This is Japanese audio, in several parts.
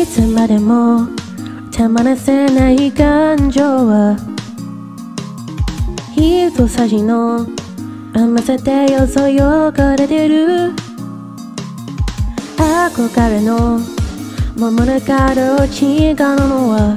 つまでも手放せない感情は一さじの甘さでよそよがれてる憧れの桃の角違うのは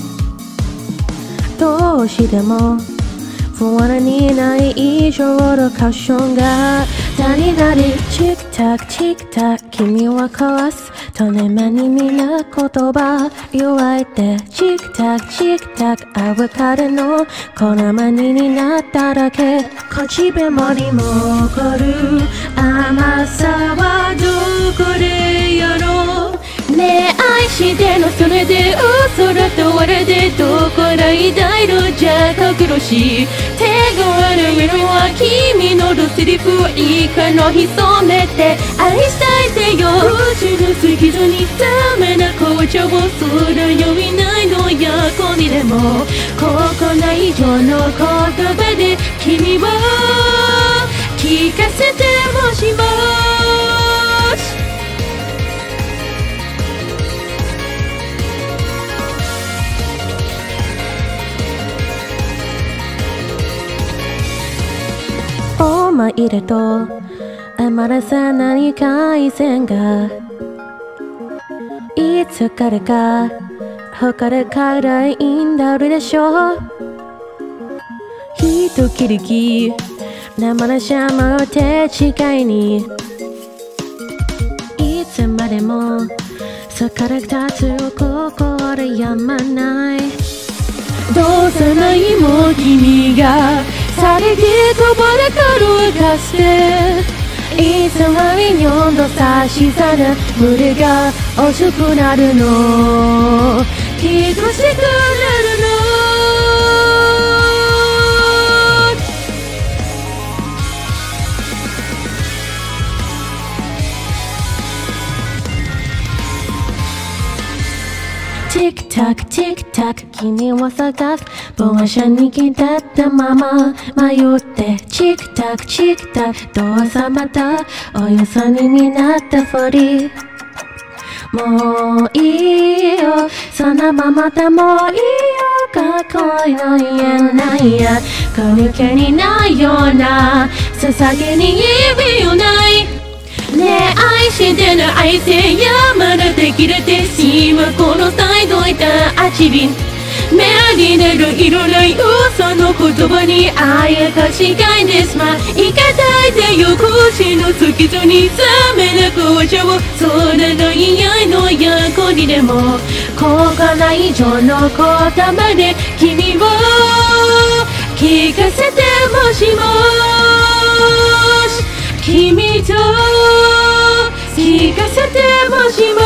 どうしても不安にない以上のカッションが足りないチクタクチクタク君は壊すとねまにみな言葉yuwaiteチクタクチクタクowakareのこのまにになっただけ口紅にも残る甘さはどこでやろうねえ愛してのそれで嘘だと我でどこらいだいろじゃ隠ろし手が悪いのは君のセリフいいかの潜めて愛したいてよ口の過ぎずにダメな紅茶をそら酔いないのやこにでもここない以上の言葉で君を聞かせてもしもし思い出と余らせない回線がいつからか他でからいいんだろうでしょう一切りき生のシャマを手違いにいつまでもそこから二つをここでやまないどうせないも君がされてこぼれから浮かせていつまでに温度差しさる胸が遅くなるの気がしてくれるのチクタクチクタク君を探すぼん車に来たったまま迷ってチクタクチクタクどうさまたおよそになったふりもういいよそのままでもいいよかっこいいの言えないやこの気にないような捧げに意味よないねえ愛してる愛せやまだできるてしまこの際どいたあちびん目に出るいろない嘘の言葉にあやかしがいですまいかたいてよ腰のつきずに冷めな紅茶をそれが嫌いのやこにでもここない以上の言葉で君を聞かせてもしもし君と聞かせてもしも